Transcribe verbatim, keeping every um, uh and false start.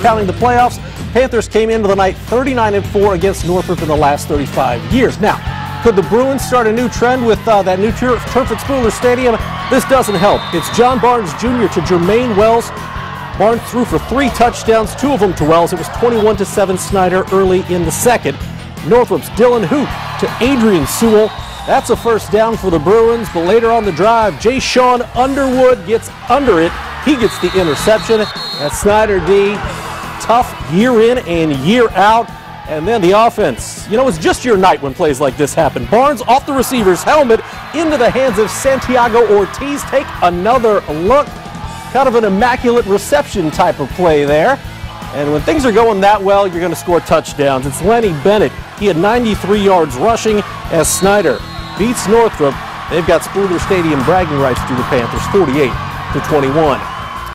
counting the playoffs. Panthers came into the night thirty-nine and four against Northrop in the last thirty-five years. Now, could the Bruins start a new trend with uh, that new turf, turf at Spooler Stadium? This doesn't help. It's John Barnes Junior to Jermaine Wells. Barnes threw for three touchdowns, two of them to Wells. It was twenty-one to seven Snider early in the second. Northrop's Dylan Hoop to Adrian Sewell. That's a first down for the Bruins, but later on the drive, Jay Sean Underwood gets under it. He gets the interception. That's Snider D. Tough year in and year out. And then the offense. You know, it's just your night when plays like this happen. Barnes off the receiver's helmet into the hands of Santiago Ortiz. Take another look. Kind of an immaculate reception type of play there. And when things are going that well, you're going to score touchdowns. It's Lenny Bennett. He had ninety-three yards rushing as Snider beats Northrop. They've got Spooler Stadium bragging rights to the Panthers, forty-eight to twenty-one.